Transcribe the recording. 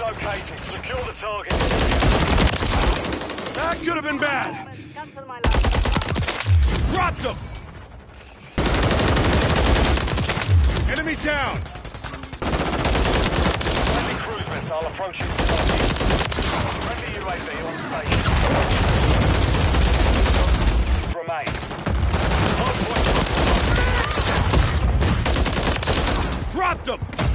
located. Secure the target. That could have been bad. Cancel my line. Dropped him. Enemy down. Friendly cruise missile approaching the target. Friendly UAV on station. Remain. Hardpoint. Dropped him.